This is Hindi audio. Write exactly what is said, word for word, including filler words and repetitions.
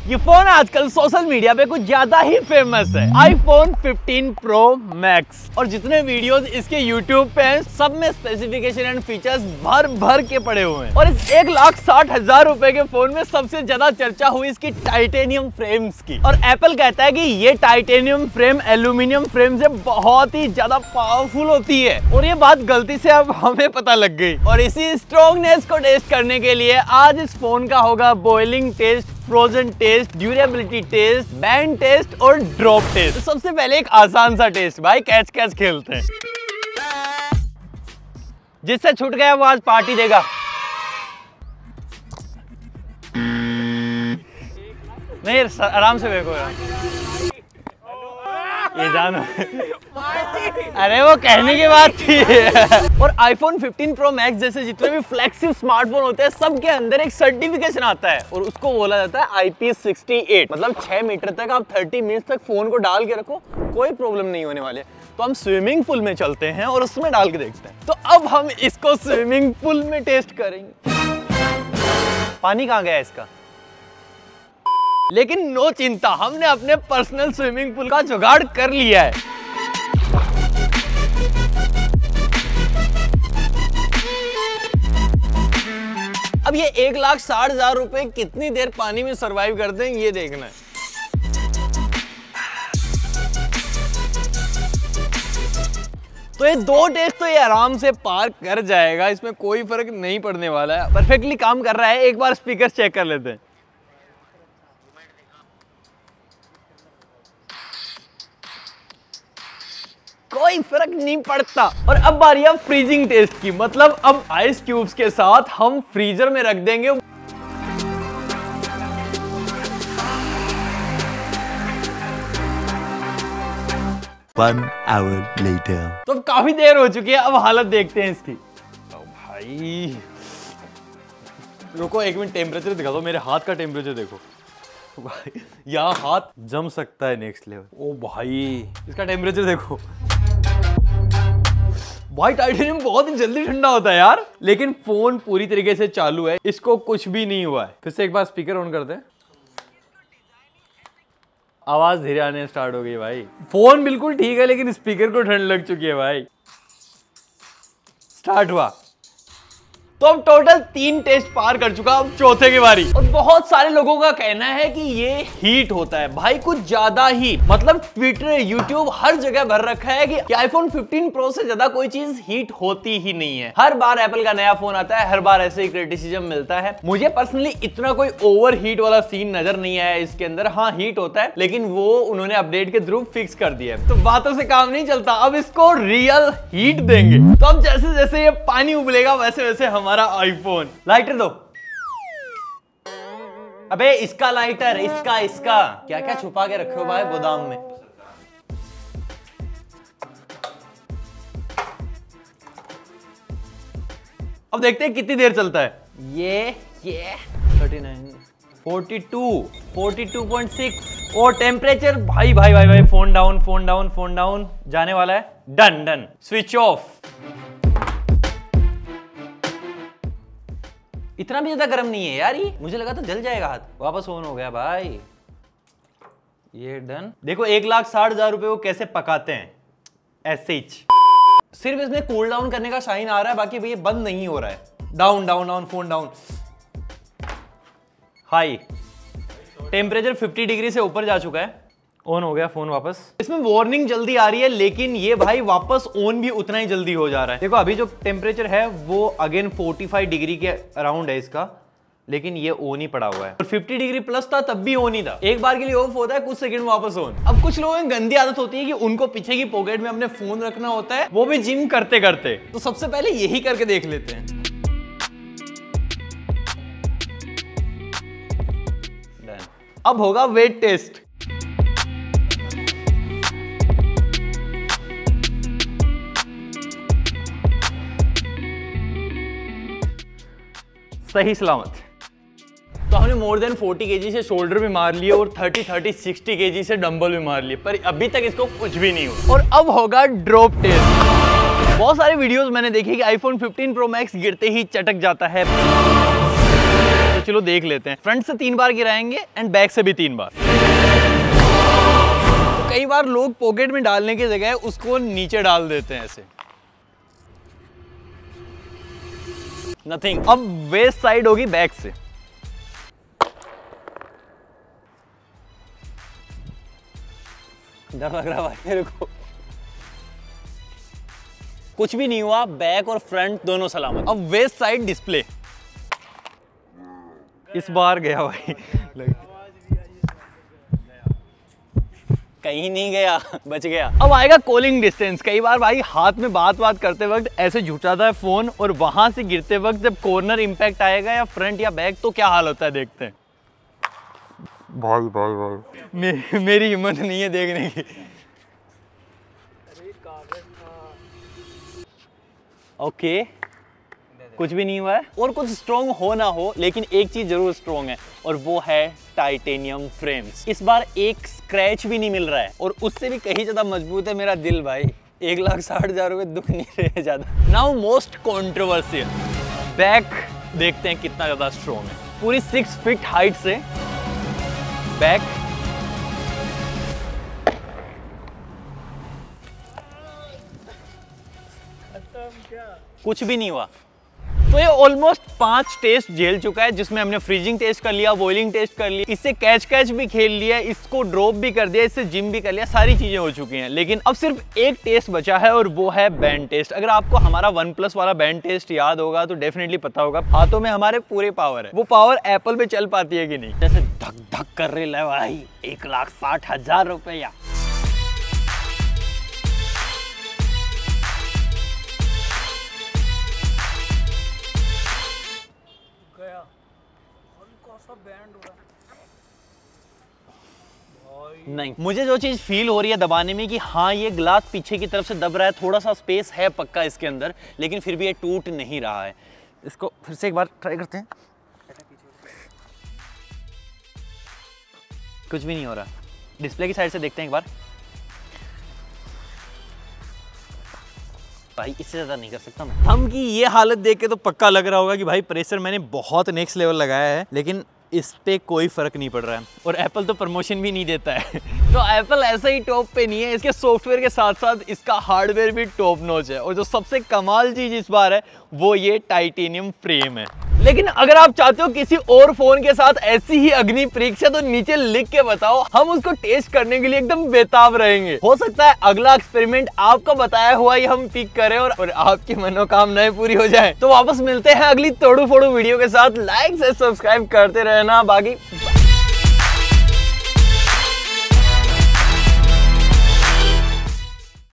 ये फोन आजकल सोशल मीडिया पे कुछ ज्यादा ही फेमस है, आईफोन फिफ्टीन प्रो मैक्स। और जितने वीडियोस इसके यूट्यूब पे हैं, सब में स्पेसिफिकेशन एंड फीचर्स भर भर के पड़े हुए हैं। और इस एक लाख साठ हजार रुपए के फोन में सबसे ज्यादा चर्चा हुई इसकी टाइटेनियम फ्रेम्स की। और एप्पल कहता है कि ये टाइटेनियम फ्रेम एल्यूमिनियम फ्रेम से बहुत ही ज्यादा पावरफुल होती है। और ये बात गलती से अब हमें पता लग गई। और इसी स्ट्रॉन्गनेस को टेस्ट करने के लिए आज इस फोन का होगा boiling test, frozen test, durability test, bend test और ड्रॉप टेस्ट। तो सबसे पहले एक आसान सा टेस्ट भाई, कैच कैच खेलते हैं। जिससे छूट गया वो आज पार्टी देगा। नहीं आराम से देखो यार, ये जानो अरे वो कहने की बात थी। और आईफोन फिफ्टीन प्रो मैक्स जैसे जितने भी फ्लैगशिप स्मार्टफोन होते हैं, सबके अंदर एक सर्टिफिकेशन आता है और उसको बोला जाता है आई पी सिक्सटी एट। मतलब छह मीटर तक आप तीस मिनट तक फोन को डाल के रखो, कोई प्रॉब्लम नहीं होने वाली है। तो हम स्विमिंग पूल में चलते हैं और उसमें डाल के देखते हैं। तो अब हम इसको स्विमिंग पूल में टेस्ट करेंगे। पानी कहाँ गया इसका? लेकिन नो चिंता, हमने अपने पर्सनल स्विमिंग पूल का जुगाड़ कर लिया है। अब ये एक लाख साठ हजार रुपए कितनी देर पानी में सरवाइव करते हैं ये देखना है। तो ये दो टेस्ट तो ये आराम से पार कर जाएगा, इसमें कोई फर्क नहीं पड़ने वाला है। परफेक्टली काम कर रहा है। एक बार स्पीकर चेक कर लेते हैं। कोई फर्क नहीं पड़ता। और अब बारी है फ्रीजिंग टेस्ट की। मतलब अब आइस क्यूब्स के साथ हम फ्रीजर में रख देंगे। One hour later. तो अब काफी देर हो चुकी है, अब हालत देखते हैं इसकी। ओ भाई रुको एक मिनट, टेम्परेचर दिखा दो, मेरे हाथ का टेम्परेचर देखो भाई, यहाँ हाथ जम सकता है नेक्स्ट लेवल। ओ भाई इसका टेम्परेचर देखो भाई, टाइटेनियम बहुत ही जल्दी ठंडा होता है यार। लेकिन फोन पूरी तरीके से चालू है, इसको कुछ भी नहीं हुआ है। फिर से एक बार स्पीकर ऑन करते हैं। आवाज धीरे आने स्टार्ट हो गई भाई। फोन बिल्कुल ठीक है लेकिन स्पीकर को ठंड लग चुकी है भाई। स्टार्ट हुआ तो अब टोटल तीन टेस्ट पार कर चुका, अब चौथे की बारी। और बहुत सारे लोगों का कहना है कि ये हीट होता है भाई, कुछ ज्यादा ही। मतलब ट्विटर, यूट्यूब हर जगह भर रखा है कि आईफोन फिफ्टीन प्रो से ज्यादा कोई चीज हीट होती ही नहीं है। हर बार एप्पल का नया फोन आता है, हर बार ऐसे ही क्रिटिसिज्म मिलता है। मुझे पर्सनली इतना कोई ओवर हीट वाला सीन नजर नहीं आया इसके अंदर। हाँ हीट होता है लेकिन वो उन्होंने अपडेट के थ्रू फिक्स कर दिया है। तो बातों से काम नहीं चलता, अब इसको रियल हीट देंगे। तो अब जैसे जैसे ये पानी उबलेगा वैसे वैसे हमारा आईफोन। लाइटर दो। अबे इसका लाइटर, इसका इसका क्या क्या छुपा के रखे हो भाई गोदाम में। अब देखते हैं कितनी देर चलता है ये। ये thirty nine, forty two, forty two point six. और टेम्परेचर भाई भाई भाई भाई phone down, phone down, phone down जाने वाला है। Done done, switch off. इतना भी ज्यादा गर्म नहीं है यार ये, मुझे लगा था जल जाएगा हाथ। वापस ऑन हो गया भाई। ये डन। देखो एक लाख साठ हजार रुपए को कैसे पकाते हैं ऐसे ही। सिर्फ इसमें कूल डाउन करने का साइन आ रहा है, बाकी भैया बंद नहीं हो रहा है। Down down down, phone down. High temperature fifty degree से ऊपर जा चुका है। ऑन हो गया फोन वापस। इसमें वार्निंग जल्दी आ रही है लेकिन ये भाई वापस ऑन भी उतना ही जल्दी हो जा रहा है। देखो अभी जो टेम्परेचर है वो अगेन पैंतालीस डिग्री के अराउंड है इसका, लेकिन ये ऑन ही पड़ा हुआ है। और पचास डिग्री प्लस था तब भी ऑन ही था। एक बार के लिए ऑफ होता है, कुछ सेकंड में वापस ऑन। अब कुछ लोगों की गंदी आदत होती है कि उनको पीछे की पॉकेट में अपने फोन रखना होता है, वो भी जिम करते करते। तो सबसे पहले यही करके देख लेते हैं। अब होगा वेट टेस्ट। सही सलामत। तो हमने मोर देन चालीस केजी से शोल्डर भी मार लिए और तीस, तीस, साठ केजी से डंबल भी मार लिए, पर अभी तक इसको कुछ भी नहीं हुआ। और अब होगा ड्रॉप टेस्ट। बहुत सारे वीडियोस मैंने देखे कि आईफोन फिफ्टीन प्रो मैक्स गिरते ही चटक जाता है, चलो देख लेते हैं। फ्रंट से तीन बार गिराएंगे एंड बैक से भी तीन बार। तो कई बार लोग पॉकेट में डालने की जगह उसको नीचे डाल देते हैं ऐसे। नथिंग। अब वेस्ट साइड होगी बैक से। डर लग रहा भाई मेरे को। कुछ भी नहीं हुआ, बैक और फ्रंट दोनों सलामत। अब वेस्ट साइड डिस्प्ले। इस बार गया भाई। कहीं नहीं गया, बच गया। अब आएगा कॉलिंग डिस्टेंस। कई बार भाई हाथ में बात बात करते वक्त ऐसे झुकाता है फोन और वहां से गिरते वक्त जब कॉर्नर इंपैक्ट आएगा या फ्रंट या बैक तो क्या हाल होता है, देखते हैं। भाई भाई भाई मे, मेरी हिम्मत नहीं है देखने की। Okay okay. कुछ भी नहीं हुआ है। और कुछ स्ट्रॉन्ग हो ना हो, लेकिन एक चीज जरूर स्ट्रॉन्ग है और वो है टाइटेनियम फ्रेम्स। इस बार एक स्क्रैच भी नहीं मिल रहा है और उससे भी कहीं ज्यादा मजबूत है मेरा दिल भाई। एक लाख साठ हजार रुपए दुख नहीं रहे ज्यादा। नाउ मोस्ट कॉन्ट्रोवर्शियल, बैक देखते हैं कितना ज्यादा स्ट्रॉन्ग है। पूरी सिक्स फीट हाइट से बैक कुछ भी नहीं हुआ। तो ये ऑलमोस्ट पांच टेस्ट झेल चुका है, जिसमें हमने फ्रीजिंग टेस्ट कर लिया, बॉइलिंग टेस्ट कर लिया, इससे कैच कैच भी खेल लिया, इसको ड्रॉप भी कर दिया, इससे जिम भी कर लिया, सारी चीजें हो चुकी हैं। लेकिन अब सिर्फ एक टेस्ट बचा है और वो है बैंड टेस्ट। अगर आपको हमारा वन प्लस वाला बैंड टेस्ट याद होगा तो डेफिनेटली पता होगा हाथों में हमारे पूरे पावर है। वो पावर एप्पल पे चल पाती है कि नहीं। जैसे धक धक कर रही है भाई, एक लाख साठ हजार रुपया। नहीं, मुझे जो चीज फील हो रही है दबाने में कि हाँ ये ग्लास पीछे की तरफ से दब रहा है, थोड़ा सा स्पेस है पक्का इसके अंदर, लेकिन फिर भी ये टूट नहीं रहा है। इसको फिर से एक बार ट्राई करते हैं। कुछ भी नहीं हो रहा। डिस्प्ले की साइड से देखते हैं एक बार। भाई इससे ज्यादा नहीं कर सकता मैं। हम की ये हालत देख के तो पक्का लग रहा होगा कि भाई प्रेशर मैंने बहुत नेक्स्ट लेवल लगाया है, लेकिन इस पे कोई फर्क नहीं पड़ रहा है। और एप्पल तो प्रमोशन भी नहीं देता है। तो एप्पल ऐसा ही टॉप पे नहीं है, इसके सॉफ्टवेयर के साथ साथ इसका हार्डवेयर भी टॉप नॉच है। और जो सबसे कमाल चीज इस बार है वो ये टाइटेनियम फ्रेम है। लेकिन अगर आप चाहते हो किसी और फोन के साथ ऐसी ही अग्नि परीक्षा, तो नीचे लिख के बताओ, हम उसको टेस्ट करने के लिए एकदम बेताब रहेंगे। हो सकता है अगला एक्सपेरिमेंट आपका बताया हुआ ही हम पिक करें और, और आपकी मनोकामनाएं पूरी हो जाए। तो वापस मिलते हैं अगली तोड़ू फोड़ू वीडियो के साथ। लाइक से सब्सक्राइब करते रहना। बाकी